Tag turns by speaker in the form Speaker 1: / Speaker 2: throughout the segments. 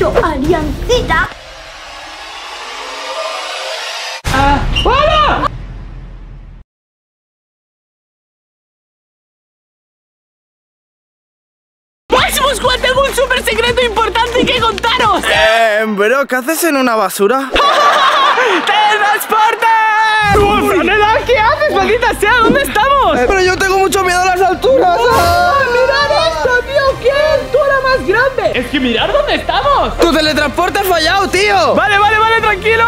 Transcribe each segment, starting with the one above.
Speaker 1: beso, aliancita.
Speaker 2: ¡Hola! ¡Máximo Squad! Tengo un súper secreto importante que contaros.
Speaker 3: Bro, ¿qué haces en una basura?
Speaker 2: ¡Teletransporte! ¡Franela! ¿Qué haces, maldita sea? ¿Dónde estamos?
Speaker 3: Pero yo tengo mucho miedo a las alturas.
Speaker 2: ¡Mirad esto, tío! ¡Qué altura más grande! Es que mirad dónde estamos.
Speaker 3: ¡Tu teletransporte ha fallado, tío!
Speaker 2: Vale, tranquilo.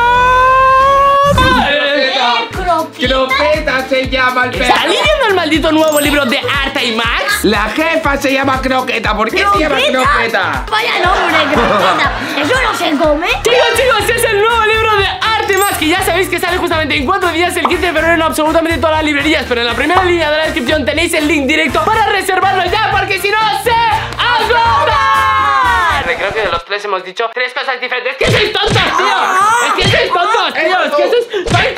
Speaker 4: Cropeta se llama el perro.
Speaker 2: ¿Está leyendo el maldito nuevo libro de Arta y Max?
Speaker 4: La jefa se llama Croqueta. ¿Por qué se llama Croqueta?
Speaker 1: Vaya nombre, croqueta. Eso no se come.
Speaker 2: Chicos, es el nuevo libro de Arte y Max, que ya sabéis que sale justamente en 4 días, el 15 de febrero, en absolutamente todas las librerías. Pero en la primera línea de la descripción tenéis el link directo para reservarlo ya, porque si no se agota. Creo que de los 3 hemos dicho 3 cosas diferentes. ¡Es que sois tontos, tío! ¡Es que sois tontos, tío! ¡Es que sois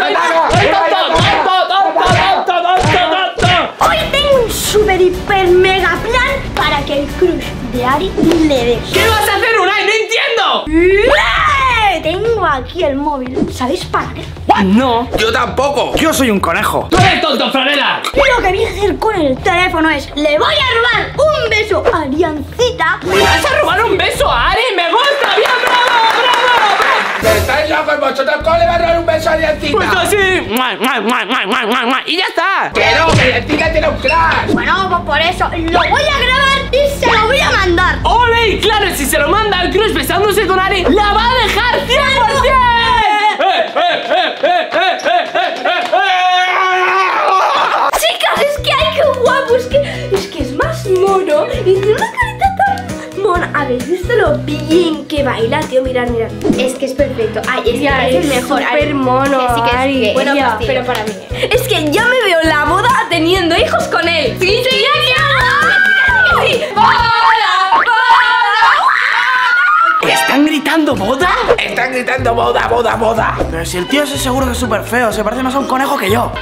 Speaker 2: tontos!
Speaker 1: Hoy tengo un super hiper mega plan para que el crush de Ari le dé.
Speaker 2: ¿Qué vas a hacer, Unai? ¡No entiendo!
Speaker 1: Tengo aquí el móvil. ¿Sabéis para qué?
Speaker 2: No.
Speaker 4: Yo tampoco.
Speaker 3: Yo soy un conejo.
Speaker 2: ¡Tú eres tonto, Franela!
Speaker 1: Y lo que voy a hacer con el teléfono es: le voy a robar un beso a Aliancita.
Speaker 2: ¿Le vas a robar un beso a Ari? ¡Me gusta! ¡Bien, bravo!
Speaker 4: ¿Estáis locos vosotros? ¿Cómo le va a dar un beso a Aliancita?
Speaker 2: Pues así. Y ya está.
Speaker 4: Que no, que Aliancita tiene un crash.
Speaker 1: Bueno, pues por eso lo voy a grabar y se lo voy a mandar.
Speaker 2: ¡Ole! Y claro, si se lo manda al crush besándose con Ari, ¡la va a dejar 100%!
Speaker 1: Chicas, es que ay, qué guapo. Es que es más mono y tiene una carita tan mona. ¿Habéis visto lo bien que baila, tío? Mirad.
Speaker 5: Es que es perfecto. Ay, es
Speaker 1: Ya,
Speaker 5: que es el mejor.
Speaker 1: súper mono,
Speaker 5: Sí, que
Speaker 1: Ari.
Speaker 5: es bueno,
Speaker 1: Ya,
Speaker 5: pero para mí.
Speaker 1: Es que ya me veo la boda teniendo hijos con él. Sí, sí, sí.
Speaker 2: ¿Están gritando boda?
Speaker 4: Están gritando boda, boda, boda.
Speaker 3: Pero si el tío ese seguro que es súper feo, se parece más a un conejo que yo.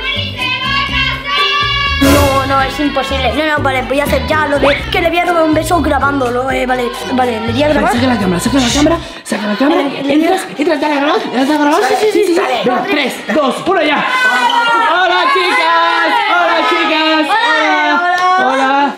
Speaker 1: No, es imposible. No, vale, voy a hacer ya lo de que le voy a robar un beso grabándolo. Vale, le voy a grabar.
Speaker 2: Saca la cámara. Entras, dale a grabar. Sí. Venga, 3, 2, 1 ya. ¡Hola, chicas! ¡Hola!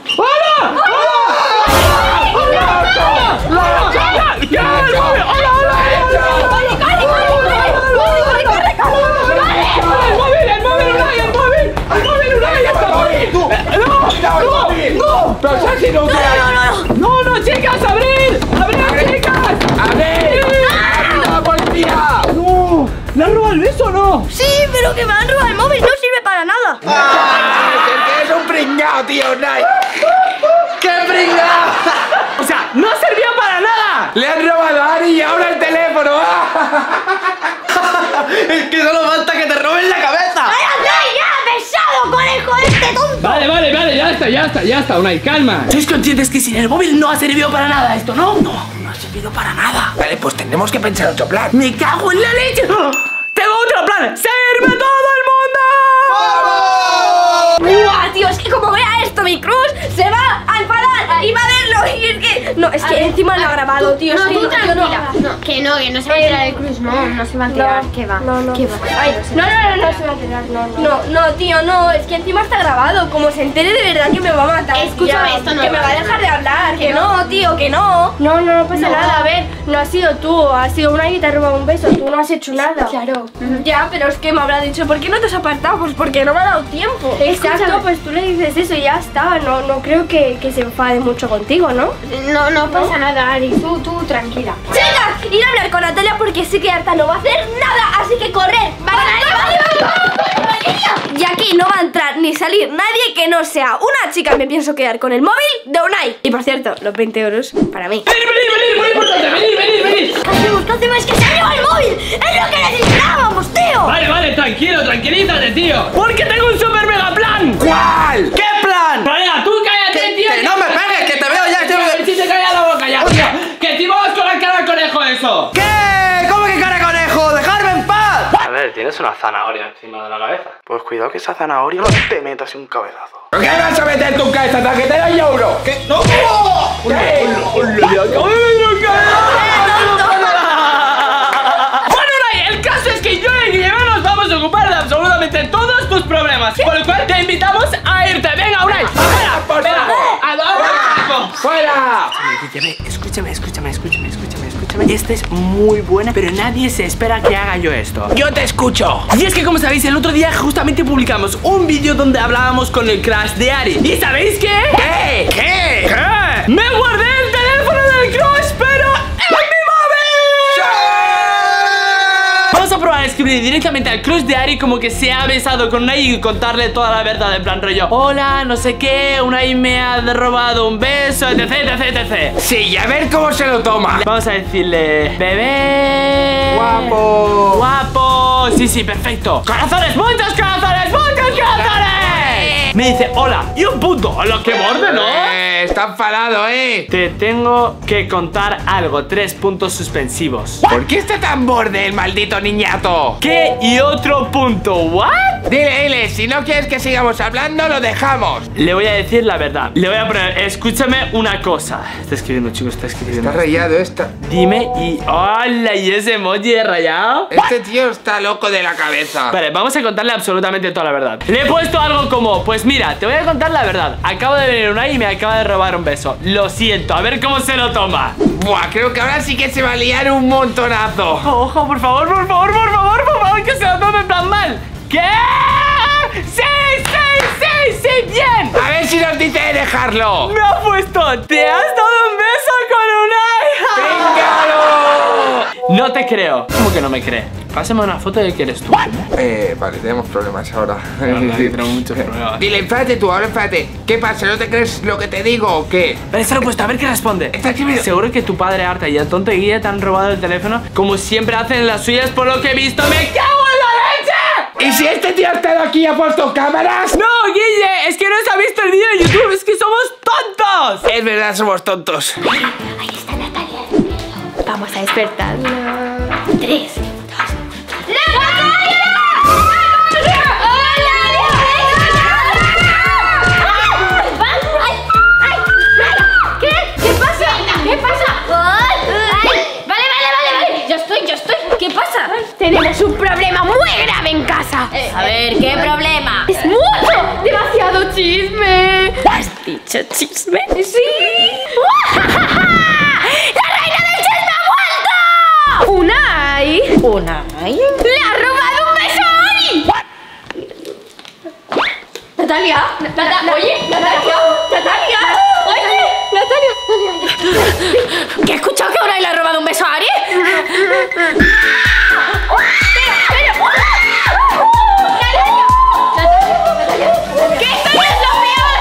Speaker 2: ¡No, chicas! ¡Abrid, chicas!
Speaker 4: ¡La policía!
Speaker 2: ¡No! ¿Le han robado el beso o no?
Speaker 1: Sí, pero que me han robado el móvil. No sirve para nada.
Speaker 4: Es un pringao, tío, Unai.
Speaker 3: ¡Qué pringao!
Speaker 2: O sea, no sirvió para nada.
Speaker 4: Le han robado a Ari y ahora el teléfono.
Speaker 3: Es que solo falta que te roben la cabeza.
Speaker 1: ¡Ya, pesado, conejo este tonto!
Speaker 2: Vale, ya está, Unai, calma. ¿Sois conscientes que sin el móvil no ha servido para nada esto, no? No ha servido para nada.
Speaker 4: Vale, pues tendremos que pensar otro plan.
Speaker 2: ¡Me cago en la leche! ¡Tengo otro plan! ¡Sirve todo el mundo!
Speaker 1: ¡Buah, tío! Es que como vea esto, mi cruz se va a enfadar y va a verlo. Y es que... No, es que encima lo ha grabado, tío.
Speaker 5: No,
Speaker 1: Es que
Speaker 5: tú
Speaker 1: yo
Speaker 5: tranquila. Que no se va a enterar el cruz. No se va a enterar. ¿Qué va?
Speaker 1: No.
Speaker 5: ¿Qué va?
Speaker 1: Ay, no se va a enterar. No, tío, no. Es que encima está grabado. Como se entere de verdad que me va a matar.
Speaker 5: Escúchame,
Speaker 1: tía.
Speaker 5: esto no
Speaker 1: Que me
Speaker 5: va
Speaker 1: va a
Speaker 5: a
Speaker 1: dejar de hablar. Que no, tío, que no. No pasa nada. A ver, no has sido tú. Ha sido una que te ha robado un beso. Tú no has hecho nada.
Speaker 5: Claro.
Speaker 1: Ya, pero es que me habrá dicho, ¿por qué no te has apartado? Pues porque no me ha dado tiempo.
Speaker 5: Exacto.
Speaker 1: Exacto, pues tú le dices eso y ya está. No creo que se enfade mucho contigo, ¿no?
Speaker 5: No pasa nada, Ari. Tú tranquila.
Speaker 1: ¡Chicas! Ir a hablar con Natalia porque sé que Arta no va a hacer nada, así que correr. ¡Vale! Y aquí no va a entrar ni salir nadie que no sea una chica. Me pienso quedar con el móvil de Unai. Y por cierto, los 20 euros para mí.
Speaker 2: ¡Venid! ¡Muy importante! ¡Venid!
Speaker 1: ¿Qué hacemos? ¡Es que se ha llevado el móvil! ¡Es lo que necesitábamos, tío!
Speaker 2: Vale, tranquilízate, tío. Porque tengo un super mega plan.
Speaker 4: ¿Cuál?
Speaker 3: ¿Qué plan?
Speaker 2: Vaya, tú cállate, tío.
Speaker 3: Que no me pegues, que te veo ya.
Speaker 2: A ver si te calla la boca ya, tío. Que te vas con la cara al conejo eso.
Speaker 3: ¿Qué? ¿Cómo que cara de conejo? ¡Dejadme en paz!
Speaker 6: A ver, tienes una zanahoria encima de la cabeza.
Speaker 3: Pues cuidado que esa zanahoria no te metas un cabezazo.
Speaker 4: ¿Por qué vas a meter tu cabeza hasta que te doy euro?
Speaker 3: ¿Qué? ¡No!
Speaker 4: ¿Qué?
Speaker 2: ¡Hola!
Speaker 4: ¡Fuera!
Speaker 2: Escúchame. Esta es muy buena, pero nadie se espera que haga yo esto.
Speaker 4: Yo te escucho.
Speaker 2: Y es que, como sabéis, el otro día justamente publicamos un vídeo donde hablábamos con el crush de Ari. ¿Y sabéis qué?
Speaker 4: ¿Qué?
Speaker 2: ¡Me guardé el teléfono del crush, pero en mi móvil! Vamos a probar a escribir directamente al crush de Ari como que se ha besado con Unai y contarle toda la verdad, en plan rollo: hola, no sé qué, Unai me ha robado un beso, etc.
Speaker 4: Sí, y a ver cómo se lo toma.
Speaker 2: Vamos a decirle: bebé
Speaker 4: Guapo.
Speaker 2: Sí, perfecto. ¡Corazones! ¡Muchos corazones! Me dice: hola, y un punto. A lo que borde, ¿no?
Speaker 4: Está enfadado,
Speaker 2: Te tengo que contar algo. 3 puntos suspensivos.
Speaker 4: ¿Por qué está tan borde el maldito niñato?
Speaker 2: ¿Qué? Y otro punto. ¿What?
Speaker 4: Dile, si no quieres que sigamos hablando, lo dejamos.
Speaker 2: Le voy a decir la verdad. Le voy a poner: escúchame una cosa. Está escribiendo, chicos, está escribiendo.
Speaker 4: Está rayado esta.
Speaker 2: Dime y... ¡Hola! ¿Y ese emoji de rayado?
Speaker 4: Este tío está loco de la cabeza.
Speaker 2: Vale, vamos a contarle absolutamente toda la verdad. Le he puesto algo como: pues mira, te voy a contar la verdad. Acabo de venir Unai y me acaba de robar un beso. Lo siento, a ver cómo se lo toma.
Speaker 4: Buah, creo que ahora sí que se va a liar un montonazo.
Speaker 2: Ojo, por favor, que se lo tome en plan mal. ¿Qué? ¡Sí! ¡Bien!
Speaker 4: A ver si nos dice de dejarlo.
Speaker 2: Me ha puesto: ¿te has dado un beso con Unai?
Speaker 4: ¡Véngalo!
Speaker 2: No te creo. ¿Cómo que no me cree? Pásame una foto de que eres tú.
Speaker 4: Vale, tenemos problemas ahora.
Speaker 2: Tenemos muchos problemas.
Speaker 4: Dile, enfádate tú, ahora enfádate. ¿Qué pasa? ¿No te crees lo que te digo o qué?
Speaker 2: Vale, está puesto, a ver qué responde.
Speaker 4: Está escribiendo.
Speaker 2: Seguro que tu padre, Arta, y el tonto y Guille te han robado el teléfono, como siempre hacen en las suyas, por lo que he visto. ¡Me cago en la leche!
Speaker 4: ¿Y si este tío ha estado aquí y ha puesto cámaras?
Speaker 2: ¡No, Guille! Es que no se ha visto el vídeo de YouTube. ¡Es que somos tontos!
Speaker 4: Es verdad, somos tontos.
Speaker 1: Ahí está Natalia. Vamos a despertarla. 3, 2.
Speaker 5: ¿Qué pasa? Tenemos un problema muy grave en casa.
Speaker 1: A ver, ¿qué problema?
Speaker 5: Es mucho, demasiado chisme.
Speaker 1: ¿Has dicho chisme?
Speaker 5: Sí. ¡La reina del chisme ha vuelto! Unai le ha robado un beso a Ari. Natalia, oye, Natalia.
Speaker 1: ¿Que he escuchado que Unai le ha robado un beso a Ari?
Speaker 5: ¡Que esto no es lo peor!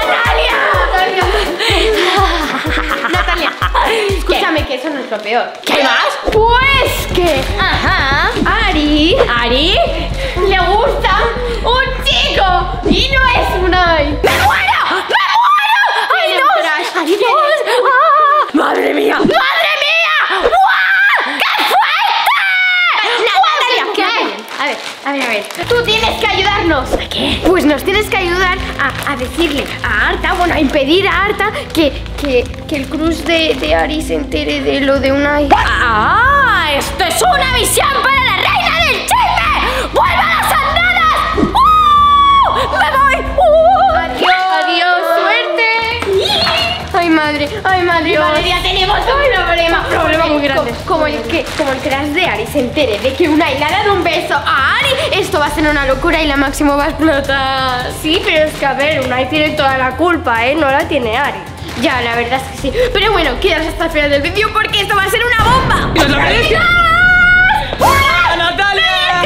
Speaker 5: ¡Natalia! Escúchame, que eso no es lo peor.
Speaker 1: ¿Qué más?
Speaker 5: Pues que
Speaker 1: Ajá.
Speaker 5: Ari le gusta un chico y no es Unai.
Speaker 1: ¡Me muero! ¡Ay,
Speaker 5: Tiene un
Speaker 1: Dios!
Speaker 5: crush.
Speaker 1: ¡Ay, Dios! ¡Ah! ¡Madre mía! ¡Guau! ¡Qué fuerte!
Speaker 5: Natalia, a ver. Tú tienes que ayudarnos. ¿A qué? Pues nos tienes que ayudar a decirle a Arta, bueno, a impedir a Arta que el crush de Ari se entere de lo de Unai.
Speaker 1: ¡Ah! ¡Esto es una misión para la reina del chisme! ¡Vuelva a las andadas! ¡Me voy!
Speaker 5: Adiós, suerte. Ay, madre, ya tenemos un problema muy grande. Como el crush de Ari se entere de que Unai le ha dado un beso a Ari, esto va a ser una locura y la Máximo va a explotar.
Speaker 7: Sí, pero es que a ver, Unai tiene toda la culpa, no la tiene Ari.
Speaker 5: Ya, la verdad es que sí. Pero bueno, quedaos hasta el final del vídeo porque esto va a ser una bomba.
Speaker 2: ¿Nos lo creéis? ¡Natalia!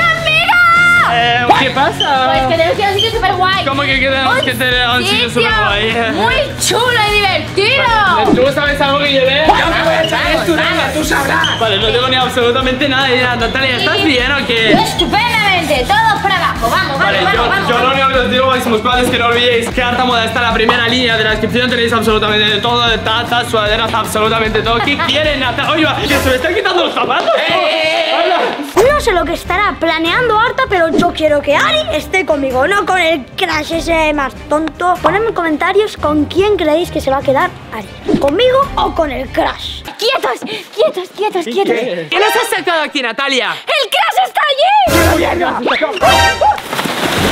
Speaker 2: ¿Qué pasa?
Speaker 5: Pues que tenemos que ir a un sitio súper guay.
Speaker 2: ¿Cómo que tenemos que tener a un sitio súper guay?
Speaker 5: muy chulo y divertido.
Speaker 2: ¿Tú sabes algo que llevé?
Speaker 4: Yo me voy a saber tu nada, tú sabrás.
Speaker 2: Vale, no tengo ni absolutamente nada de idea. Natalia, ¿estás bien o qué?
Speaker 1: Estupendamente, todos para abajo, vamos,
Speaker 2: Vale, yo lo único que os digo, máximos padres, es que no olvidéis que Arta Moda está en la primera línea de la descripción. Tenéis absolutamente de todo, de tazas, sudaderas, absolutamente todo. ¿Qué quieren, Natalia? Oye, que se me están quitando los zapatos.
Speaker 8: No sé lo que estará planeando Arta, pero yo quiero que Ari esté conmigo, no con el crush ese más tonto. Ponedme en comentarios con quién creéis que se va a quedar Ari, ¿conmigo o con el crush?
Speaker 1: ¡Quietos!
Speaker 2: ¿Qué nos has sacado aquí, Natalia?
Speaker 1: ¡El crush está allí!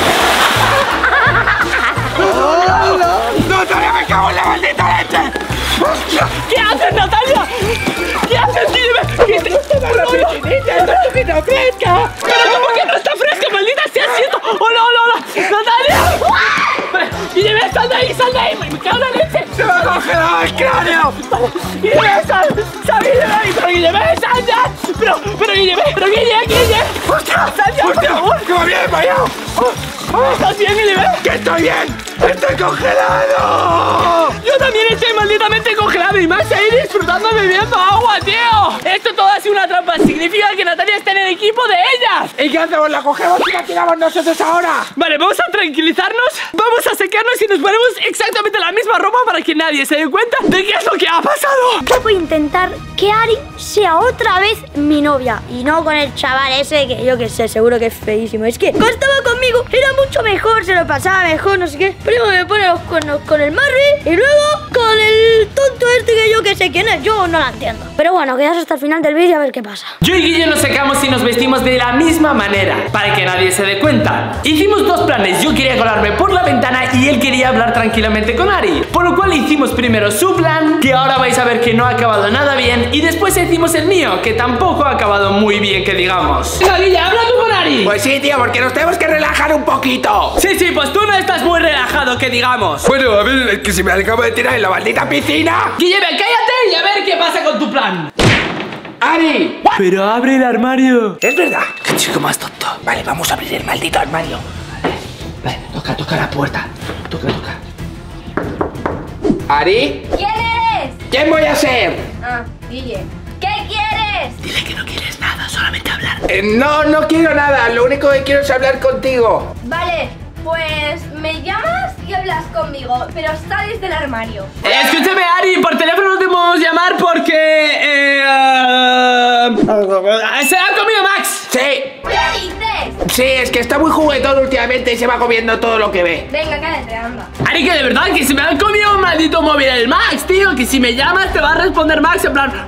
Speaker 4: ¡No, todavía me cago en la maldita leche!
Speaker 2: ¿Qué haces, Natalia? ¿Qué haces, Guille? ¿Qué te gusta la piscinita? ¡Está un poquito fresca! ¿Pero cómo que no está fresca, maldita sea! ¡Siento! ¡Hola, hola, hola! ¡Natalia! Guille, sal de ahí, sal de ahí. Me cago en la leche.
Speaker 4: ¡Se me ha congelado el cráneo!
Speaker 2: Guille, sal de ahí. Pero Guille, sal ya. Pero Guille, Guille.
Speaker 4: ¡Hostia!
Speaker 2: Sal ya, por favor.
Speaker 4: ¡Que me había desmayado!
Speaker 2: ¿Estás bien, Guille?
Speaker 4: ¡Que estoy bien! ¡Estoy congelado!
Speaker 2: Yo también estoy malditamente congelado y más ahí disfrutando bebiendo agua, tío. Esto todo ha sido una trampa. Significa que Natalia está en el equipo de ellas.
Speaker 4: ¿Y qué hacemos? ¿La cogemos y la tiramos nosotros ahora?
Speaker 2: Vale, vamos a tranquilizarnos, vamos a secarnos y nos ponemos exactamente la misma ropa para que nadie se dé cuenta de qué es lo que ha pasado.
Speaker 8: Yo voy a intentar que Ari sea otra vez mi novia y no con el chaval ese que yo que sé, seguro que es feísimo. Es que cuando estaba conmigo era mucho mejor, se lo pasaba mejor, no sé qué. Primero me pone los cuernos con el Marry y luego con el tonto este que yo que sé quién es. Yo no la entiendo. Pero bueno, quedaos hasta el final del vídeo a ver qué pasa.
Speaker 2: Yo y Guille nos secamos y nos vestimos de la misma manera para que nadie se dé cuenta. Hicimos dos planes, yo quería colarme por la ventana y él quería hablar tranquilamente con Ari. Por lo cual hicimos primero su plan, que ahora vais a ver que no ha acabado nada bien, y después hicimos el mío, que tampoco ha acabado muy bien, que digamos. Venga, Guille, habla tú con Ari.
Speaker 4: Pues sí, tío, porque nos tenemos que relajar un poquito.
Speaker 2: Sí, pues tú no estás muy relajado, que digamos.
Speaker 4: Bueno, a ver, es que si me acabo de tirar en la maldita piscina.
Speaker 2: Guille, cállate y a ver qué pasa con tu plan.
Speaker 4: ¡Ari!
Speaker 2: Pero abre el armario.
Speaker 4: Es verdad. Qué chico más tonto. Vale, vamos a abrir el maldito armario. Vale, toca la puerta. Toca. ¿Ari?
Speaker 1: ¿Quién eres?
Speaker 4: ¿Quién voy a ser?
Speaker 1: Ah, Guille. ¿Qué quieres?
Speaker 4: Dile que no quieres nada, solamente hablar. No quiero nada. Lo único que quiero es hablar contigo.
Speaker 1: Vale, pues me llamas y hablas conmigo, pero sales del armario.
Speaker 2: Escúchame, Ari, por teléfono no te podemos llamar porque... se ha comido Max.
Speaker 4: Sí.
Speaker 1: ¿Qué dices?
Speaker 4: Sí, es que está muy juguetón últimamente y se va comiendo todo lo que ve.
Speaker 1: Venga, cállate, anda.
Speaker 2: Ari, que de verdad, que se me ha comido un maldito móvil el Max, tío. Que si me llamas te va a responder Max en plan...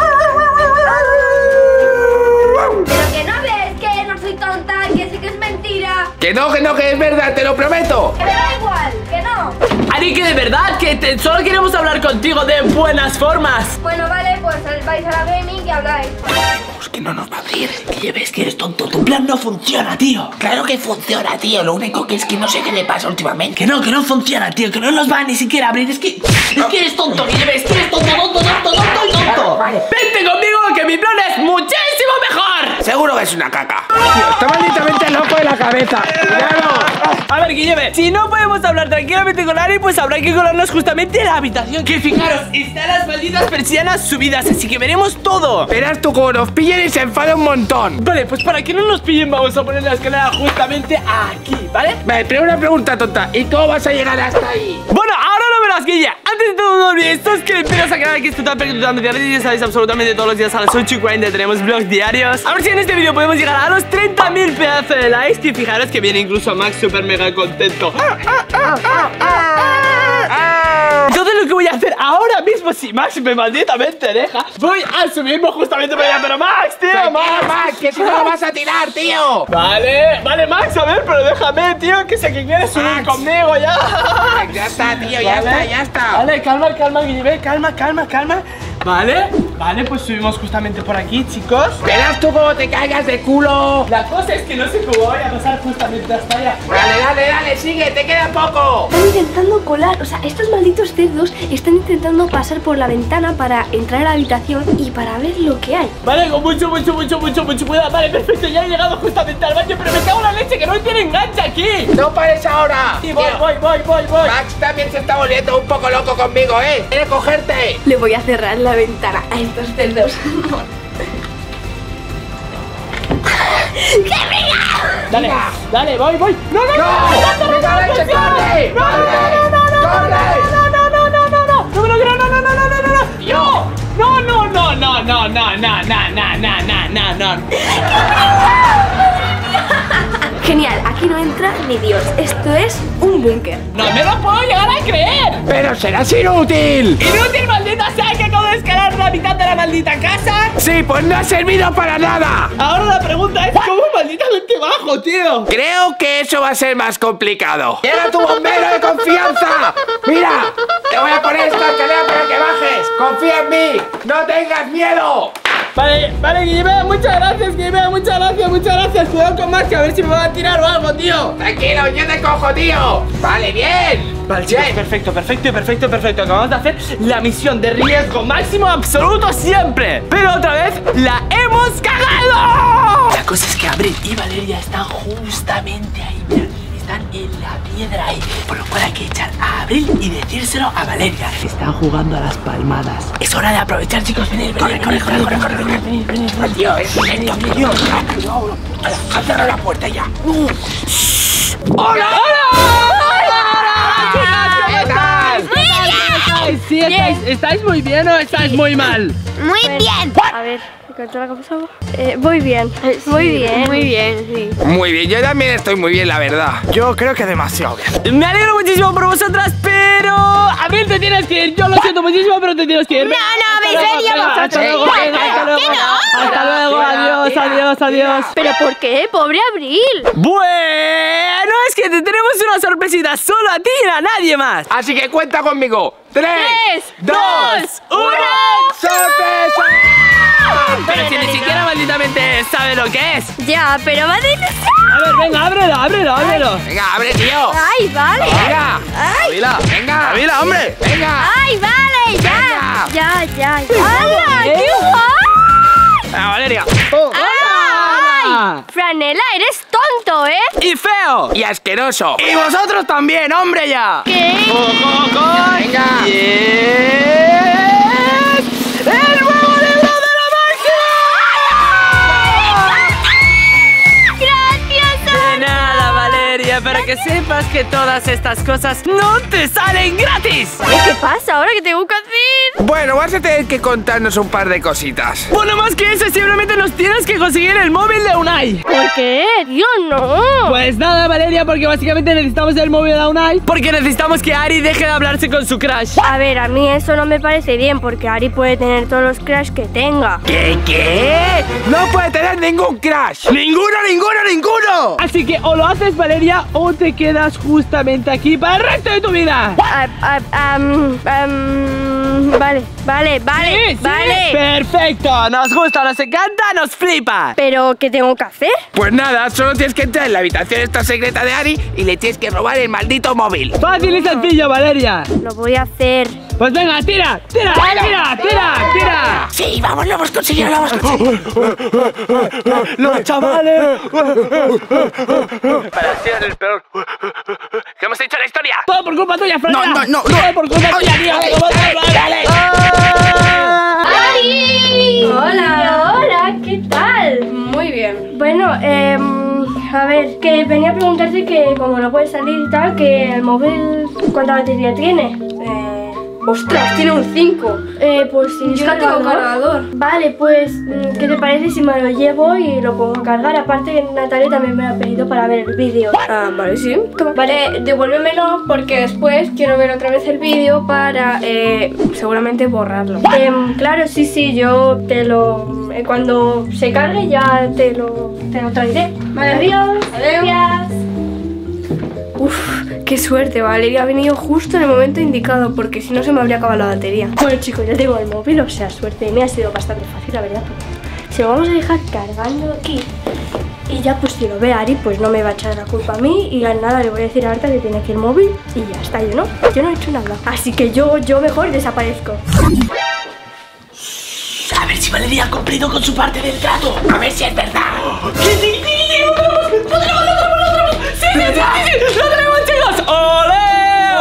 Speaker 1: Pero que no ves que no soy tonta, que sé que es mentira.
Speaker 4: Que no, que es verdad, te lo prometo.
Speaker 1: Que me da igual, que no.
Speaker 2: Ari, que de verdad, que solo queremos hablar contigo de buenas formas.
Speaker 1: Bueno, vale, pues vais a la gaming y habláis.
Speaker 4: Pues que no nos va a abrir. Que ya ves que eres tonto, tu plan no funciona, tío. Claro que funciona, tío. Lo único que es que no sé qué le pasa últimamente.
Speaker 2: Que no funciona, tío, que no nos va ni siquiera a abrir. Es que eres tonto, que ya ves que eres tonto.
Speaker 4: Vale.
Speaker 2: Vente conmigo, que mi plan es muchísimo mejor.
Speaker 4: Seguro que es una caca. Tío, está malditamente loco de la cabeza.
Speaker 2: A ver, Guille, si no podemos hablar tranquilamente con Ari, pues habrá que colarnos justamente en la habitación. Que fijaros, están las malditas persianas subidas, así que veremos todo.
Speaker 4: Verás tú cómo nos pillen y se enfada un montón.
Speaker 2: Vale, pues para que no nos pillen vamos a poner la escalera justamente aquí, ¿vale?
Speaker 4: Vale, pero una pregunta tonta. ¿Y cómo vas a llegar hasta ahí?
Speaker 2: Bueno, ahora lo verás, Guille. Antes de todo, no olvides suscribiros al canal, que es totalmente gratis. Ya sabéis, absolutamente todos los días a las 8:40 tenemos vlogs diarios. A ver si en este vídeo podemos llegar a los 30.000 pedazos de likes. Y fijaros que viene incluso Max súper mega contento. Entonces lo que voy a hacer ahora mismo, si Max me malditamente deja, voy a subirme justamente para allá. Pero Max, tío,
Speaker 4: Max, que si no lo vas a tirar, tío.
Speaker 2: Vale, Max, a ver, pero déjame, tío, que sé que quieres subir conmigo ya.
Speaker 4: Ya está, tío, ya está.
Speaker 2: Vale, calma, Guille, calma. Vale, pues subimos justamente por aquí, chicos.
Speaker 4: Verás tú cómo te caigas de culo.
Speaker 2: La cosa es que no sé cómo voy a pasar justamente hasta allá.
Speaker 4: Dale, sigue, te queda poco.
Speaker 1: Están intentando colar, o sea, estos malditos cerdos están intentando pasar por la ventana para entrar a la habitación y para ver lo que hay.
Speaker 2: Vale, con mucho cuidado. Vale, perfecto, ya he llegado justamente al baño, pero me cago en la leche que no tiene enganche aquí.
Speaker 4: No pares ahora.
Speaker 2: Sí, voy.
Speaker 4: Max también se está volviendo un poco loco conmigo, quiere cogerte.
Speaker 1: Le voy a cerrar la ventana a estos cerdos.
Speaker 2: Dale, voy. No.
Speaker 4: ¡Venga, leche, corre!
Speaker 1: Genial, aquí aquí no entra ni Dios. Esto es un búnker.
Speaker 2: ¡No me lo puedo llegar a creer!
Speaker 3: ¡Pero serás inútil!
Speaker 2: ¡Inútil, maldita sea, que acabo de escalar la mitad de la maldita casa!
Speaker 3: Sí, pues no ha servido para nada.
Speaker 2: Ahora la pregunta es, ¿cómo malditamente bajo, tío?
Speaker 3: Creo que eso va a ser más complicado. ¡Llega tu bombero de confianza! ¡Mira! Te voy a poner esta escalera para que bajes. ¡Confía en mí! ¡No tengas miedo!
Speaker 2: Vale, Guille, muchas gracias, Guille, muchas gracias. Cuidado con Max, a ver si me va a tirar o algo, tío.
Speaker 3: Tranquilo, yo te cojo, tío. Vale, bien.
Speaker 2: Vale, chicos, perfecto. Acabamos de hacer la misión de riesgo máximo absoluto siempre. Pero otra vez la hemos cagado.
Speaker 4: La cosa es que Abril y Valeria están justamente ahí, mira. Están en la piedra ahí. Por lo cual hay que echar a Abril y decírselo a Valeria. Están jugando a las palmadas. Es hora de aprovechar, chicos. Venid. Corre. Venid. Tío, es lento, tío. Ha cerrado la puerta ya.
Speaker 2: ¡Hola! Sí, estáis muy bien o estáis muy mal.
Speaker 5: Muy bien.
Speaker 1: A ver, ¿qué tal la cosa? Voy bien.
Speaker 5: Muy bien, sí.
Speaker 3: Muy bien, yo también estoy muy bien, la verdad. Yo creo que demasiado bien.
Speaker 2: Me alegro muchísimo por vosotras, pero... Abril, te tienes que ir. Yo lo siento muchísimo, pero te tienes que ir.
Speaker 5: No, veis
Speaker 2: Hasta luego, hasta luego, adiós.
Speaker 1: ¿Pero por qué? ¡Pobre Abril!
Speaker 2: Bueno, es que te tenemos una sorpresita solo a ti y a nadie más.
Speaker 3: Así que cuenta conmigo. 3, 2, 1. ¡Sorpresa!
Speaker 2: Pero si ni siquiera malditamente sabe lo que es.
Speaker 1: Ya, pero va de...
Speaker 2: A ver, venga, ábrelo.
Speaker 3: Venga, abre, tío.
Speaker 1: ¡Ay, vale!
Speaker 3: Venga.
Speaker 1: ¡Ay!
Speaker 3: Venga. Avila, hombre. Venga.
Speaker 1: ¡Ay, vale! ¡Ya!
Speaker 3: Venga.
Speaker 1: ¡Hala! ¡Qué guay!
Speaker 2: Ah, Valeria.
Speaker 1: ¡Ay! Franela, eres tonto, ¿eh?
Speaker 2: Y feo.
Speaker 3: Y asqueroso.
Speaker 2: Y vosotros también, hombre, ya.
Speaker 1: ¿Qué?
Speaker 3: Venga.
Speaker 2: ¡El nuevo libro de la
Speaker 1: ¡Gracias!
Speaker 2: De nada, Valeria, pero que sepas que todas estas cosas no te salen gratis.
Speaker 1: ¿Qué pasa ahora que tengo que hacer?
Speaker 3: Bueno, vas a tener que contarnos un par de cositas.
Speaker 2: Bueno, más que eso, simplemente nos tienes que conseguir el móvil de Unai.
Speaker 1: ¿Por qué? Yo no.
Speaker 2: Pues nada, Valeria, porque básicamente necesitamos el móvil de Unai. Porque necesitamos que Ari deje de hablarse con su crush.
Speaker 1: A ver, a mí eso no me parece bien porque Ari puede tener todos los crush que tenga.
Speaker 3: ¿Qué? No puede tener ningún crush. ¡Ninguno!
Speaker 2: Así que o lo haces, Valeria, o te quedas justamente aquí para el resto de tu vida.
Speaker 1: Vale.
Speaker 2: Sí, perfecto, nos gusta, nos encanta, nos flipa.
Speaker 1: ¿Pero qué tengo que hacer?
Speaker 3: Pues nada, solo tienes que entrar en la habitación esta secreta de Ari y le tienes que robar el maldito móvil.
Speaker 2: Fácil y sencillo, Valeria.
Speaker 1: Lo voy a hacer.
Speaker 2: Pues venga, tira.
Speaker 4: Sí, vamos, lo hemos conseguido.
Speaker 2: Los chavales.
Speaker 3: Para ser el peor que hemos hecho en la historia.
Speaker 2: Todo por culpa tuya, Fran.
Speaker 3: No.
Speaker 2: Todo por culpa tuya, tío.
Speaker 1: ¡Ari! Hola, ¿qué tal? Muy bien. Bueno, a ver, que venía a preguntarte que como no puedes salir y tal, que el móvil, ¿cuánta batería tiene? Ostras, tiene un 5. Pues si yo no tengo cargador. Vale, pues, ¿qué te parece si me lo llevo y lo pongo a cargar? Aparte, Natalia también me lo ha pedido para ver el vídeo.
Speaker 7: Ah, vale, sí. Vale, devuélvemelo porque después quiero ver otra vez el vídeo para seguramente borrarlo.
Speaker 1: Claro, sí, yo te lo... cuando se cargue ya te lo traeré. Vale, adiós. Gracias.
Speaker 7: Uf, qué suerte, Valeria ha venido justo en el momento indicado porque si no se me habría acabado la batería.
Speaker 1: Bueno, chicos, ya tengo el móvil, o sea, suerte. Me ha sido bastante fácil, la verdad. Se lo vamos a dejar cargando aquí. Y ya, pues si lo ve Ari, pues no me va a echar la culpa a mí. Y a nada le voy a decir a Arta que tiene aquí el móvil. Y ya está, yo no he hecho nada. Así que yo mejor desaparezco.
Speaker 4: A ver si Valeria ha cumplido con su parte del trato. A ver si es verdad.
Speaker 2: ¡Sí! ¡Lo tenemos, chicos! ¡Olé!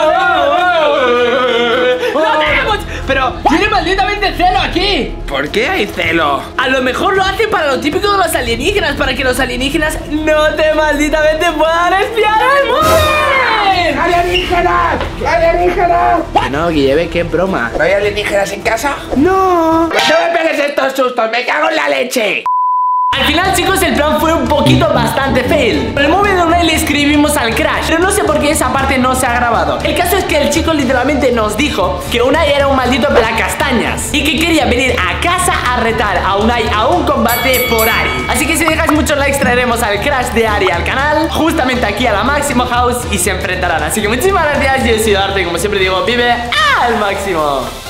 Speaker 2: ¡Lo tenemos! Pero tiene malditamente celo aquí.
Speaker 3: ¿Por qué hay celo?
Speaker 2: A lo mejor lo hace para lo típico de los alienígenas, para que los alienígenas no te malditamente puedan espiar al móvil.
Speaker 3: ¡Alienígenas!
Speaker 4: Que no, Guille, que es broma.
Speaker 3: ¿No hay alienígenas en casa?
Speaker 2: No.
Speaker 3: Pues no me pegues estos sustos, me cago en la leche.
Speaker 2: Al final, chicos, el plan fue un poquito bastante fail. Por el móvil de Unai le escribimos al Crash, pero no sé por qué esa parte no se ha grabado. El caso es que el chico literalmente nos dijo que Unai era un maldito pelacastañas y que quería venir a casa a retar a Unai a un combate por Ari. Así que si dejáis muchos likes traeremos al Crash de Ari al canal, justamente aquí a la Máximo House, y se enfrentarán. Así que muchísimas gracias. Yo he sido Arte y como siempre digo, vive al máximo.